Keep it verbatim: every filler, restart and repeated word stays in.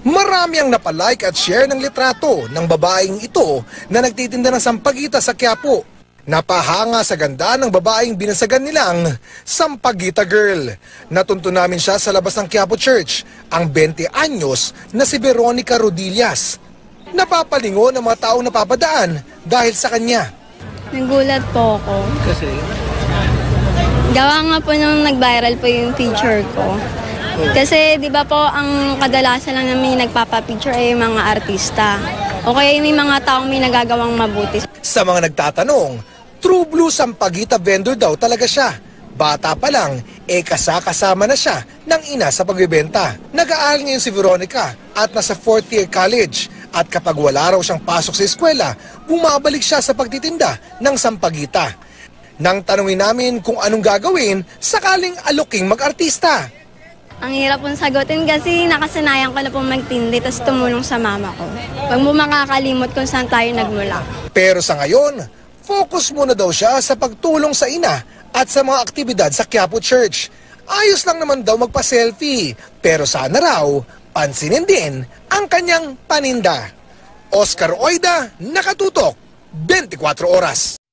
Marami ang napalike at share ng litrato ng babaeng ito na nagtitinda ng sampaguita sa Quiapo. Napahanga sa ganda ng babaeng binasagan nilang Sampaguita Girl. Natunto namin siya sa labas ng Quiapo Church, ang twenty anyos na si Veronica Rodillas. Napapalingon ang mga taong napapadaan dahil sa kanya. Nagulat po ako. Kasi? Gawa nga po nung nag-viral po yung picture ko. Kasi di ba po ang kadalasan lang namin nagpapapicture ay mga artista. O kaya may mga taong may nagagawang mabuti. Sa mga nagtatanong, true blue Sampaguita vendor daw talaga siya. Bata pa lang, eh kasakasama na siya ng ina sa pagbebenta. Nag-aaral ngayon si Veronica at nasa fourth year college. At kapag wala raw siyang pasok sa eskwela, bumabalik siya sa pagtitinda ng sampaguita. Nang tanungin namin kung anong gagawin, sakaling aluking mag-artista. Ang hirap pong sagutin kasi nakasanayan ko na pong magtindi tapos tumulong sa mama ko. Huwag mo makakalimot kung saan tayo nagmula. Pero sa ngayon, focus muna daw siya sa pagtulong sa ina at sa mga aktibidad sa Quiapo Church. Ayos lang naman daw magpa-selfie, pero sana raw pansinin din ang kanyang paninda. Oscar Oida, nakatutok, twenty-four oras.